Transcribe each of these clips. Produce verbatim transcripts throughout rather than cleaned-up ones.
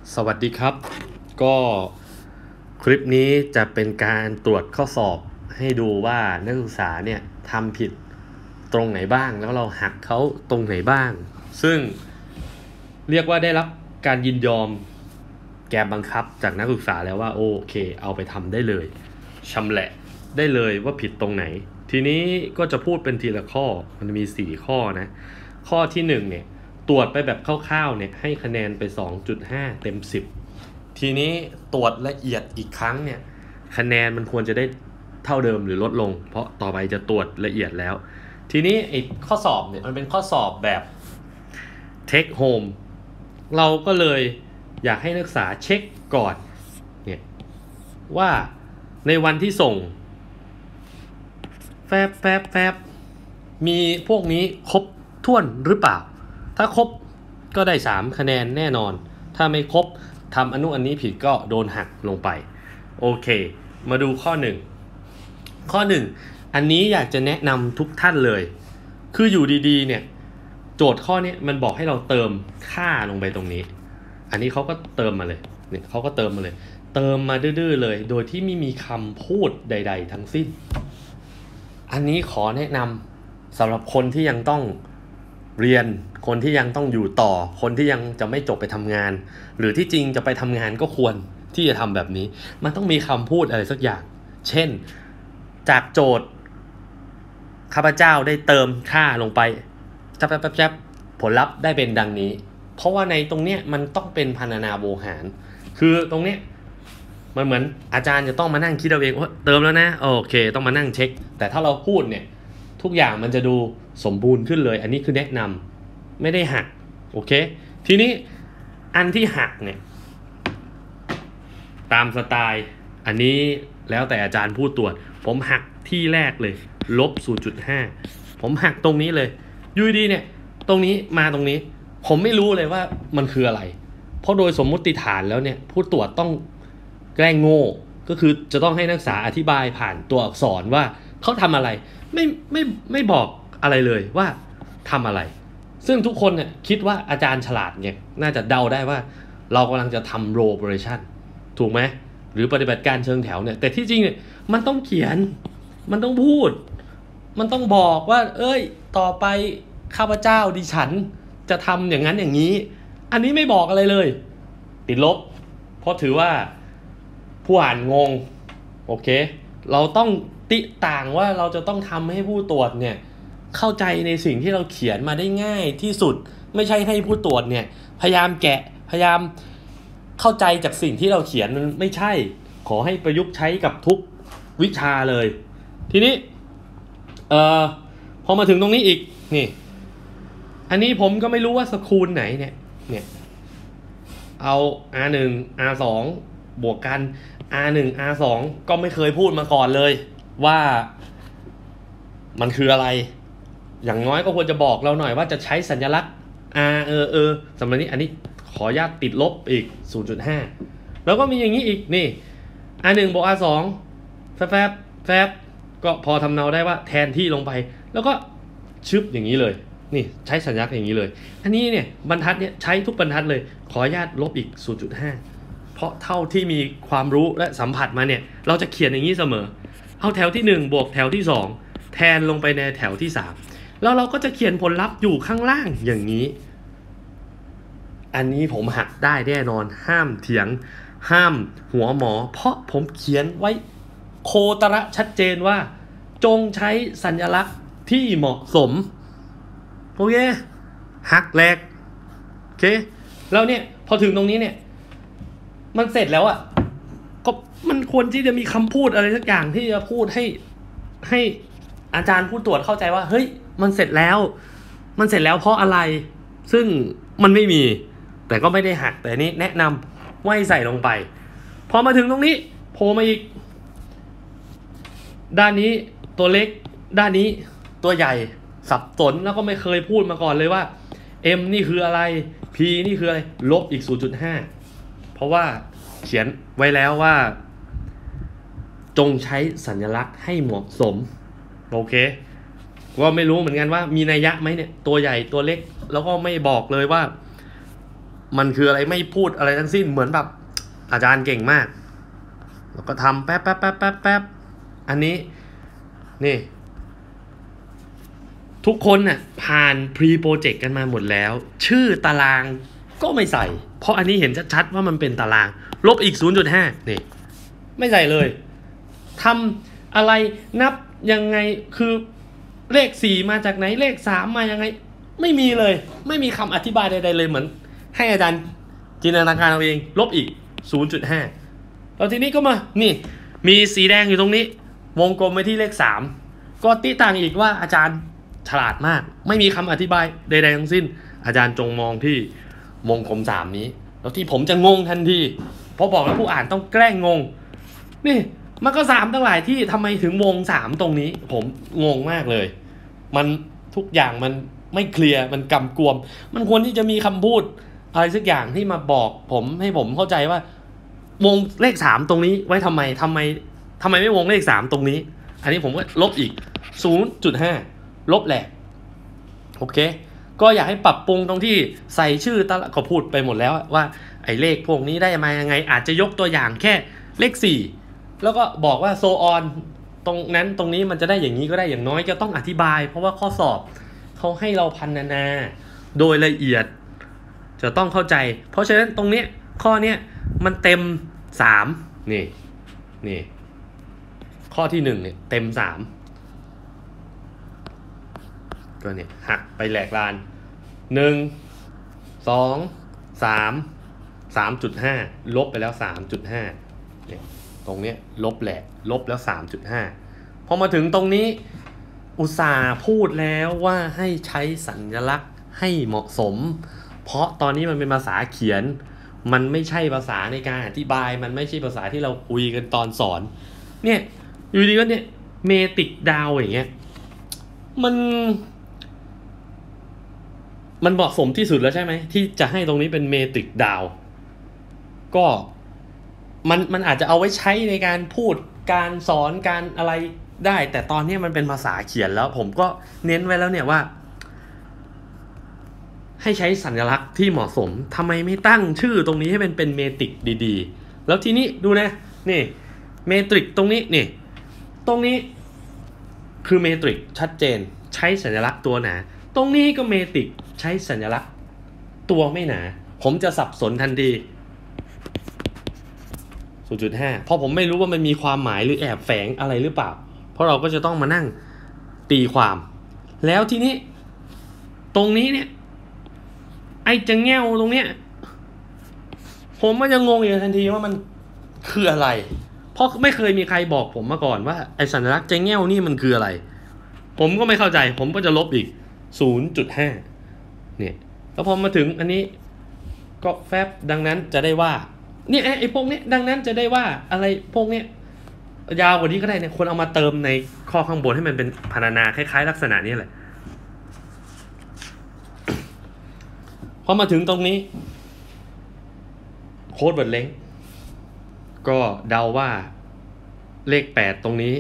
สวัสดีครับก็คลิปนี้จะเป็นการตรวจข้อสอบให้ดูว่านักศึกษาเนี่ยทำผิดตรงไหนบ้างแล้วเราหักเขาตรงไหนบ้างซึ่งเรียกว่าได้รับการยินยอมแกมบังคับจากนักศึกษาแล้วว่าโอเคเอาไปทำได้เลยชำแหละได้เลยว่าผิดตรงไหนทีนี้ก็จะพูดเป็นทีละข้อมันมีสี่ข้อนะข้อที่หนึ่งเนี่ยตรวจไปแบบคร่าวๆเนี่ยให้คะแนนไป สองจุดห้า เต็มสิบทีนี้ตรวจละเอียดอีกครั้งเนี่ยคะแนนมันควรจะได้เท่าเดิมหรือลดลงเพราะต่อไปจะตรวจละเอียดแล้วทีนี้ไอ้ข้อสอบเนี่ยมันเป็นข้อสอบแบบ take home เราก็เลยอยากให้นักศึกษาเช็คก่อนเนี่ยว่าในวันที่ส่งแฟบแฟบแฟบมีพวกนี้ครบถ้วนหรือเปล่าถ้าครบก็ได้สามคะแนนแน่นอนถ้าไม่ครบทำอนุอันนี้ผิดก็โดนหักลงไปโอเคมาดูข้อหนึ่งข้อหนึ่งอันนี้อยากจะแนะนำทุกท่านเลยคืออยู่ดีๆเนี่ยโจทย์ข้อนี้มันบอกให้เราเติมค่าลงไปตรงนี้อันนี้เขาก็เติมมาเลยเนี่ยเขาก็เติมมาเลยเติมมาดื้อๆเลยโดยที่ไม่มีคำพูดใดๆทั้งสิ้นอันนี้ขอแนะนำสำหรับคนที่ยังต้องเรียนคนที่ยังต้องอยู่ต่อคนที่ยังจะไม่จบไปทำงานหรือที่จริงจะไปทำงานก็ควรที่จะทำแบบนี้มันต้องมีคำพูดอะไรสักอย่างเช่นจากโจทย์ข้าพเจ้าได้เติมค่าลงไปจับจับจับผลลัพธ์ได้เป็นดังนี้เพราะว่าในตรงเนี้ยมันต้องเป็นพรรณนาโวหารคือตรงเนี้ยมันเหมือนอาจารย์จะต้องมานั่งคิดเอาเองว่าเติมแล้วนะโอเคต้องมานั่งเช็คแต่ถ้าเราพูดเนี่ยทุกอย่างมันจะดูสมบูรณ์ขึ้นเลยอันนี้คือแนะนำไม่ได้หักโอเคทีนี้อันที่หักเนี่ยตามสไตล์อันนี้แล้วแต่อาจารย์พูดตรวจผมหักที่แรกเลยลบ ศูนย์จุดห้า ผมหักตรงนี้เลยยูดีเนี่ยตรงนี้มาตรงนี้ผมไม่รู้เลยว่ามันคืออะไรเพราะโดยสมมุติฐานแล้วเนี่ยผู้ตรวจต้องแกล้งโง่ก็คือจะต้องให้นักศึกษาอธิบายผ่านตัวอักษรว่าเขาทำอะไรไม่ไม่ไม่บอกอะไรเลยว่าทำอะไรซึ่งทุกคนเนี่ยคิดว่าอาจารย์ฉลาดเนี่ยน่าจะเดาได้ว่าเรากำลังจะทำ role operation ถูกไหมหรือปฏิบัติการเชิงแถวเนี่ยแต่ที่จริงเนี่ยมันต้องเขียนมันต้องพูดมันต้องบอกว่าเอ้ยต่อไปข้าพเจ้าดิฉันจะทำอย่างนั้นอย่างนี้อันนี้ไม่บอกอะไรเลยติดลบเพราะถือว่าผู้อ่านงงโอเคเราต้องติต่างว่าเราจะต้องทำให้ผู้ตรวจเนี่ยเข้าใจในสิ่งที่เราเขียนมาได้ง่ายที่สุดไม่ใช่ให้ผู้ตรวจเนี่ยพยายามแกะพยายามเข้าใจจากสิ่งที่เราเขียนมันไม่ใช่ขอให้ประยุกต์ใช้กับทุกวิชาเลยทีนี้เอ่อพอมาถึงตรงนี้อีกนี่อันนี้ผมก็ไม่รู้ว่าสคูลไหนเนี่ยเนี่ยเอา อาร์ หนึ่ง อาร์ สอง บวกกัน อาร์ หนึ่ง อาร์ สอง ก็ไม่เคยพูดมาก่อนเลยว่ามันคืออะไรอย่างน้อยก็ควรจะบอกเราหน่อยว่าจะใช้สัญลักษณ์ R เออเออสำหรับนี้อันนี้ขออนุญาตติดลบอีก ศูนย์จุดห้า แล้วก็มีอย่างนี้อีกนี่ อาร์ หนึ่ง บวก อาร์ สอง แฟบแฟบแฟบก็พอทำเนาได้ว่าแทนที่ลงไปแล้วก็ชึบอย่างนี้เลยนี่ใช้สัญลักษณ์อย่างนี้เลยอันนี้เนี่ยบรรทัดเนี่ยใช้ทุกบรรทัดเลยขออนุญาตลบอีก ศูนย์จุดห้า เพราะเท่าที่มีความรู้และสัมผัสมาเนี่ยเราจะเขียนอย่างนี้เสมอเอาแถวที่หนึ่งบวกแถวที่สองแทนลงไปในแถวที่สามแล้วเราก็จะเขียนผลลัพธ์อยู่ข้างล่างอย่างนี้อันนี้ผมหักได้แน่นอนห้ามเถียงห้ามหัวหมอเพราะผมเขียนไว้โคตระชัดเจนว่าจงใช้สัญลักษณ์ที่เหมาะสมโอเคหักแรกโอเคแล้วเนี่ยพอถึงตรงนี้เนี่ยมันเสร็จแล้วอ่ะก็มันควรที่จะมีคำพูดอะไรสักอย่างที่จะพูดให้ให้อาจารย์ผู้ตรวจเข้าใจว่าเฮ้ยมันเสร็จแล้วมันเสร็จแล้วเพราะอะไรซึ่งมันไม่มีแต่ก็ไม่ได้หักแต่นี้แนะนำว่าให้ใส่ลงไปพอมาถึงตรงนี้โผล่มาอีกด้านนี้ตัวเล็กด้านนี้ตัวใหญ่สับสนแล้วก็ไม่เคยพูดมาก่อนเลยว่า M นี่คืออะไร P นี่คืออะไรลบอีก ศูนย์จุดห้า เพราะว่าเขียนไว้แล้วว่าจงใช้สัญลักษณ์ให้เหมาะสมโอเคก็ไม่รู้เหมือนกันว่ามีนัยยะไหมเนี่ยตัวใหญ่ตัวเล็กแล้วก็ไม่บอกเลยว่ามันคืออะไรไม่พูดอะไรทั้งสิ้นเหมือนแบบอาจารย์เก่งมากแล้วก็ทำแป๊บแป๊บแป๊บแป๊บแป๊บอันนี้นี่ทุกคนน่ะผ่านพรีโปรเจกต์กันมาหมดแล้วชื่อตารางก็ไม่ใส่เพราะอันนี้เห็นชัดๆว่ามันเป็นตารางลบอีก ศูนย์จุดห้า นี่ไม่ใส่เลยทำอะไรนับยังไงคือเลขสี่มาจากไหนเลขสามมายังไงไม่มีเลยไม่มีคำอธิบายใดๆเลยเหมือนให้อาจารย์จินตนาการเอาเองลบอีก ศูนย์จุดห้า แล้วทีนี้ก็มานี่มีสีแดงอยู่ตรงนี้วงกลมไว้ที่เลขสามก็ติต่างอีกว่าอาจารย์ฉลาดมากไม่มีคำอธิบายใดๆทั้งสิ้นอาจารย์จงมองที่วงกลมสามนี้แล้วที่ผมจะงงทันทีเพราะบอกแล้วผู้อ่านต้องแกล้งงงนี่มันก็สามตั้งหลายที่ทำไมถึงวงสามตรงนี้ผมงงมากเลยมันทุกอย่างมันไม่เคลียร์มันกำกวมมันควรที่จะมีคำพูดอะไรสักอย่างที่มาบอกผมให้ผมเข้าใจว่าวงเลขสามตรงนี้ไว้ทำไมทำไมทำไมไม่วงเลขสามตรงนี้อันนี้ผมก็ลบอีก ศูนย์จุดห้า ลบแหละโอเคก็อยากให้ปรับปรุงตรงที่ใส่ชื่อตลาดก็พูดไปหมดแล้วว่าไอ้เลขพวกนี้ได้มายังไงอาจจะยกตัวอย่างแค่เลขสี่แล้วก็บอกว่าโซออนตรงนั้นตรงนี้มันจะได้อย่างนี้ก็ได้อย่างน้อยจะต้องอธิบายเพราะว่าข้อสอบเขาให้เราพันนาโดยละเอียดจะต้องเข้าใจเพราะฉะนั้นตรงเนี้ยข้อเนี้ยมันเต็มสามนี่นี่ข้อที่หนึ่งเนี่ยเต็มสามก็เนี่ยหักไปแหลกลานหนึ่งสองสามสามจุดห้าลบไปแล้วสามจุดห้าเนี่ยตรงเนี้ยลบแหลกลบแล้วสามจุดห้าพอมาถึงตรงนี้อุตส่าห์พูดแล้วว่าให้ใช้สัญลักษณ์ให้เหมาะสมเพราะตอนนี้มันเป็นภาษาเขียนมันไม่ใช่ภาษาในการอธิบายมันไม่ใช่ภาษาที่เราคุยกันตอนสอนเนี่ยอยู่ดีก็เนี่ยเมติกดาวอย่างเงี้ยมันมันเหมาะสมที่สุดแล้วใช่ไหมที่จะให้ตรงนี้เป็นเมตริกดาวก็มันมันอาจจะเอาไว้ใช้ในการพูดการสอนการอะไรได้แต่ตอนนี้มันเป็นภาษาเขียนแล้วผมก็เน้นไว้แล้วเนี่ยว่าให้ใช้สัญลักษณ์ที่เหมาะสมทำไมไม่ตั้งชื่อตรงนี้ให้มันเป็นเมตริกดีๆแล้วทีนี้ดูนะนี่เมตริกตรงนี้นี่ตรงนี้คือเมตริกชัดเจนใช้สัญลักษณ์ตัวหนาตรงนี้ก็เมตริกใช้สัญลักษณ์ตัวไม่หนาผมจะสับสนทันที ศูนย์จุดห้า เพราะผมไม่รู้ว่ามันมีความหมายหรือแอบแฝงอะไรหรือเปล่าเพราะเราก็จะต้องมานั่งตีความแล้วทีนี้ตรงนี้เนี่ยไอ้จะแง่วตรงเนี้ยผมก็จะงงอยู่ทันทีว่ามันคืออะไรเพราะไม่เคยมีใครบอกผมมาก่อนว่าไอ้สัญลักษณ์จะแง่วนี่มันคืออะไรผมก็ไม่เข้าใจผมก็จะลบอีก ศูนย์จุดห้า เนี่ยแล้วพอมาถึงอันนี้ก็แฟบดังนั้นจะได้ว่าเนี่ยไอ้พวกนี้ดังนั้นจะได้ว่าอะไรพวกนี้ยาวกว่านี้ก็ได้เนี่ยควรเอามาเติมในข้อข้างบนให้มันเป็นพรรณนาคล้ายๆลักษณะนี้แหละพอมาถึงตรงนี้โค้ดเวิร์ดเล้งก็เดาว่าเลขแปดตรงนี้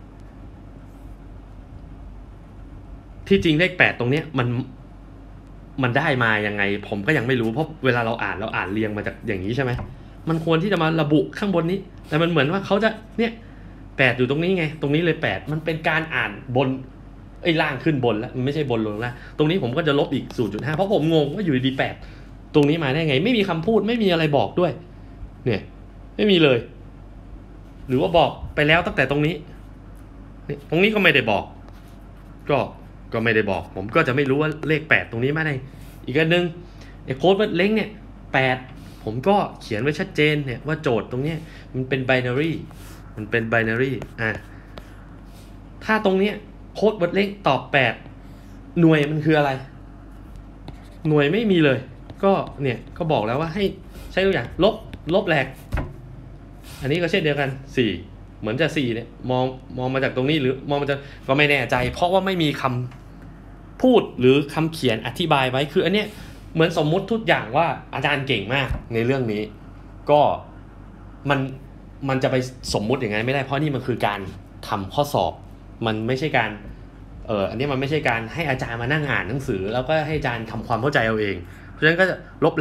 ที่จริงเลขแปดตรงเนี้ยมันมันได้มายังไงผมก็ยังไม่รู้เพราะเวลาเราอ่านเราอ่านเรียงมาจากอย่างนี้ใช่ไหมมันควรที่จะมาระบุข้างบนนี้แต่มันเหมือนว่าเขาจะเนี่ยแปดอยู่ตรงนี้ไงตรงนี้เลยแปดมันเป็นการอ่านบนไอ้ล่างขึ้นบนแล้วมันไม่ใช่บนลงล่างตรงนี้ผมก็จะลบอีก ศูนย์จุดห้า เพราะผมงงว่าอยู่ดีแปดตรงนี้มาได้ไงไม่มีคำพูดไม่มีอะไรบอกด้วยเนี่ยไม่มีเลยหรือว่าบอกไปแล้วตั้งแต่ตรงนี้ตรงนี้ก็ไม่ได้บอกก็ก็ไม่ได้บอกผมก็จะไม่รู้ว่าเลขแปดตรงนี้มาได้อีกอันนึงไอ้โค้ดเวิร์ดเล้งเนี่ยแปดผมก็เขียนไว้ชัดเจนเนี่ยว่าโจทย์ตรงนี้มันเป็นไบนารีมันเป็นไบนารีอ่ะถ้าตรงนี้โค้ดเวิร์ดเล้งตอบแปดหน่วยมันคืออะไรหน่วยไม่มีเลยก็เนี่ยก็บอกแล้วว่าให้ใช้ตัวอย่างลบลบแหลกอันนี้ก็เช่นเดียวกันสี่เหมือนจะสี่เนี่ยมองมองมาจากตรงนี้หรือมองมาจากก็ไม่แน่ใจเพราะว่าไม่มีคำพูดหรือคำเขียนอธิบายไว้คืออันเนี้ยเหมือนสมมุติทุกอย่างว่าอาจารย์เก่งมากในเรื่องนี้ก็มันมันจะไปสมมุติอย่างนั้นไม่ได้เพราะนี่มันคือการทำข้อสอบมันไม่ใช่การเอออันนี้มันไม่ใช่การให้อาจารย์มานั่งอ่านหนังสือแล้วก็ให้อาจารย์ทำความเข้าใจเอาเองเพราะฉะนั้นก็จะลบแหลก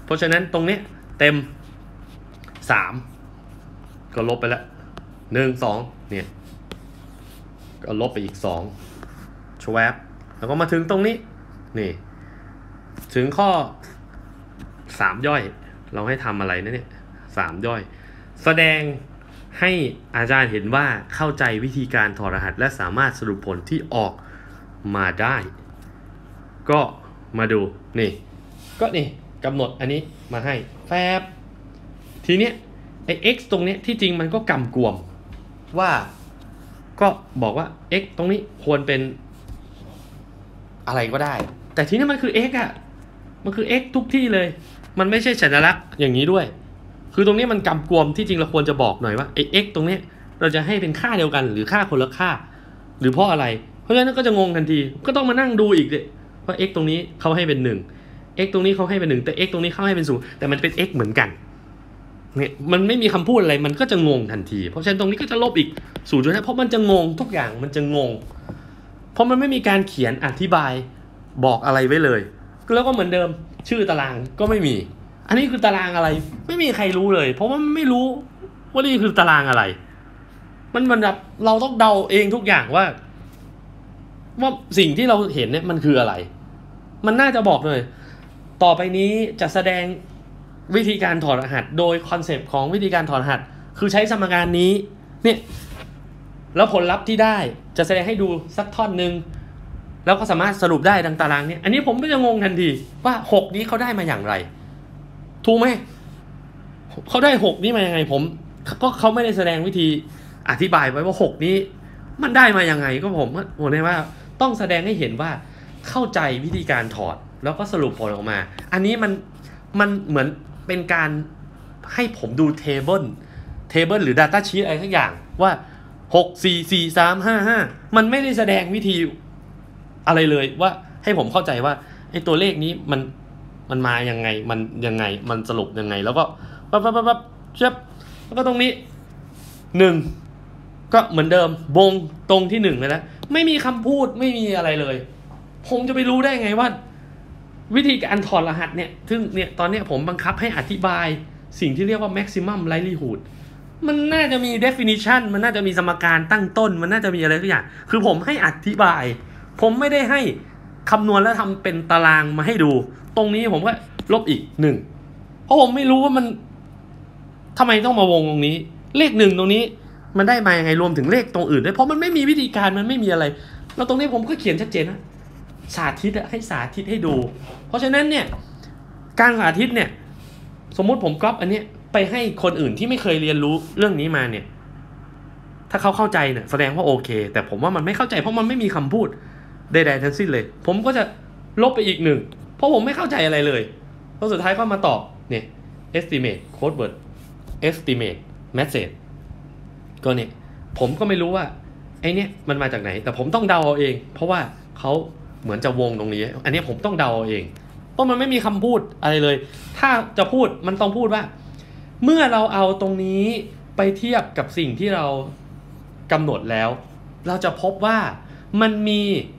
เพราะฉะนั้นตรงนี้เต็มสามก็ลบไปแล้วหนึ่ง สองเนี่ยก็ลบไปอีกสองชวบแล้วก็มาถึงตรงนี้นี่ถึงข้อสามย่อยเราให้ทำอะไรนะเนี่ยสามย่อยแสดงให้อาจารย์เห็นว่าเข้าใจวิธีการถอดรหัสและสามารถสรุปผลที่ออกมาได้ก็มาดูนี่ก็นี่กำหนดอันนี้มาให้แฟบทีเนี้ยไอ้ x ตรงเนี้ยที่จริงมันก็กำกวมว่าก็บอกว่า x ตรงนี้ควรเป็นอะไรก็ได้แต่ทีนี้มันคือ x อ่ะมันคือ x ทุกที่เลยมันไม่ใช่สัญลักษณ์อย่างนี้ด้วยคือตรงนี้มันกำกวมที่จริงเราควรจะบอกหน่อยว่าไอ้ x ตรงนี้เราจะให้เป็นค่าเดียวกันหรือค่าคนละค่าหรือเพราะอะไรเพราะฉะนั้นก็จะงงทันทีก็ต้องมานั่งดูอีกเลยว่า x ตรงนี้เขาให้เป็นหนึ่ง x ตรงนี้เขาให้เป็นหนึ่งแต่ x ตรงนี้เขาให้เป็นศูนย์แต่มันเป็น x เหมือนกันเนี่ยมันไม่มีคำพูดอะไรมันก็จะงงทันทีเพราะฉะนั้นตรงนี้ก็จะลบอีกศูนย์จุดห้าเพราะมันจะงงทุกอย่างมันจะงงเพราะมันไม่มีการเขียนอธิบายบอกอะไรไว้เลยแล้วก็เหมือนเดิมชื่อตารางก็ไม่มีอันนี้คือตารางอะไรไม่มีใครรู้เลยเพราะว่าไม่รู้ว่านี่คือตารางอะไรมันมันแบบเราต้องเดาเองทุกอย่างว่าว่าสิ่งที่เราเห็นเนี่ยมันคืออะไรมันน่าจะบอกเลยต่อไปนี้จะแสดงวิธีการถอดรหัสโดยคอนเซปต์ของวิธีการถอดรหัสคือใช้สมการนี้เนี่ยแล้วผลลัพธ์ที่ได้จะแสดงให้ดูสักท่อนหนึ่งแล้วก็สามารถสรุปได้ดังตารางนี้อันนี้ผมก็จะงงทันทีว่าหกนี้เขาได้มาอย่างไรถูกไหมเขาได้หกนี้มายังไงผมก็เขาไม่ได้แสดงวิธีอธิบายไว้ว่าหกนี้มันได้มายังไงก็ผมผมเลยว่าต้องแสดงให้เห็นว่าเข้าใจวิธีการถอดแล้วก็สรุปผลออกมาอันนี้มันมันเหมือนเป็นการให้ผมดูเทเบิลเทเบิลหรือ Data Sheet อะไรทั้งอย่างว่าหก สี่ สี่ สาม ห้า ห้ามันไม่ได้แสดงวิธีอะไรเลยว่าให้ผมเข้าใจว่าไอ้ตัวเลขนี้มันมันมายังไงมันยังไงมันสรุปยังไงแล้วก็ปั๊บปั๊บปั๊บปั๊บเช็บแล้วก็ตรงนี้หนึ่งก็เหมือนเดิมวงตรงที่หนึ่งเลยนะไม่มีคำพูดไม่มีอะไรเลยผมจะไปรู้ได้ไงว่าวิธีการถอดรหัสเนี่ยซึ่งเนี่ยตอนนี้ผมบังคับให้อธิบายสิ่งที่เรียกว่า maximum likelihood มันน่าจะมี definition มันน่าจะมีสมการตั้งต้นมันน่าจะมีอะไรทุกอย่างคือผมให้อธิบายผมไม่ได้ให้คำนวณแล้วทำเป็นตารางมาให้ดูตรงนี้ผมก็ลบอีกหนึ่งเพราะผมไม่รู้ว่ามันทำไมต้องมาวงตรงนี้เลขหนึ่งตรงนี้มันได้มายังไงรวมถึงเลขตรงอื่นด้วยเพราะมันไม่มีวิธีการมันไม่มีอะไรแล้วตรงนี้ผมก็เขียนชัดเจนนะสาธิตให้สาธิตให้ดูเพราะฉะนั้นเนี่ยการสาธิตเนี่ยสมมุติผมก๊อปอันนี้ไปให้คนอื่นที่ไม่เคยเรียนรู้เรื่องนี้มาเนี่ยถ้าเขาเข้าใจเนี่ยแสดงว่าโอเคแต่ผมว่ามันไม่เข้าใจเพราะมันไม่มีคำพูดใดๆทั้งสิ้นเลยผมก็จะลบไปอีกหนึ่งเพราะผมไม่เข้าใจอะไรเลยแล้วสุดท้ายก็มาตอบเนี่ย estimate code word estimate message ก็เนี่ยผมก็ไม่รู้ว่าไอเนี่ยมันมาจากไหนแต่ผมต้องเดาเอาเองเพราะว่าเขาเหมือนจะวงตรงนี้อันนี้ผมต้องเดาเอาเองเพราะมันไม่มีคำพูดอะไรเลยถ้าจะพูดมันต้องพูดว่าเมื่อเราเอาตรงนี้ไปเทียบกับสิ่งที่เรากำหนดแล้วเราจะพบว่ามันมี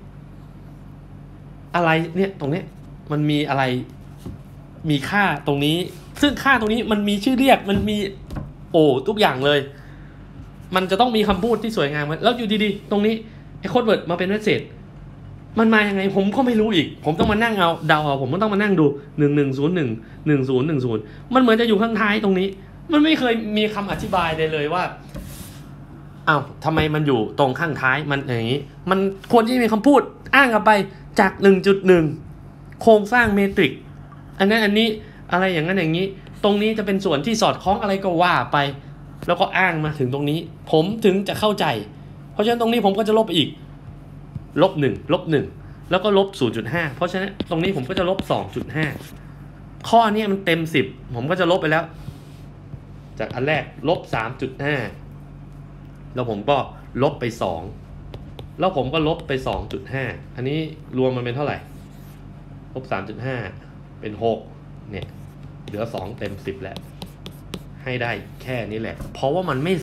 อะไรเนี่ยตรงนี้มันมีอะไรมีค่าตรงนี้ซึ่งค่าตรงนี้มันมีชื่อเรียกมันมีโอ้ทุกอย่างเลยมันจะต้องมีคำพูดที่สวยงามแล้วอยู่ดีๆตรงนี้ไอ้โค้ดเวิร์ดมาเป็นเมสเสจมันมายังไงผมก็ไม่รู้อีกผมต้องมานั่งเอาเดาเอาผมก็ต้องมานั่งดูหนึ่ง หนึ่ง ศูนย์ หนึ่ง หนึ่ง ศูนย์ หนึ่ง ศูนย์มันเหมือนจะอยู่ข้างท้ายตรงนี้มันไม่เคยมีคำอธิบายเลยเลยว่าอ้าวทำไมมันอยู่ตรงข้างท้ายมันอย่างนี้มันควรที่จะมีคำพูดอ้างกลับไปจาก หนึ่งจุดหนึ่ง โครงสร้างเมตริกอันนั้นอันนี้อะไรอย่างนั้นอย่างนี้ตรงนี้จะเป็นส่วนที่สอดคล้องอะไรก็ว่าไปแล้วก็อ้างมาถึงตรงนี้ผมถึงจะเข้าใจเพราะฉะนั้นตรงนี้ผมก็จะลบอีกลบหนึ่งลบหนึ่งแล้วก็ลบ ศูนย์จุดห้า เพราะฉะนั้นตรงนี้ผมก็จะลบ สองจุดห้า ข้อนี้มันเต็มสิบผมก็จะลบไปแล้วจากอันแรกลบ สามจุดห้า แล้วผมก็ลบไปสองแล้วผมก็ลบไป สองจุดห้า อันนี้รวมมันเป็นเท่าไหร่ลบ สามจุดห้า เป็นหกเนี่ยเหลือสองเต็มสิบแล้วให้ได้แค่นี้แหละเพราะว่ามันไม่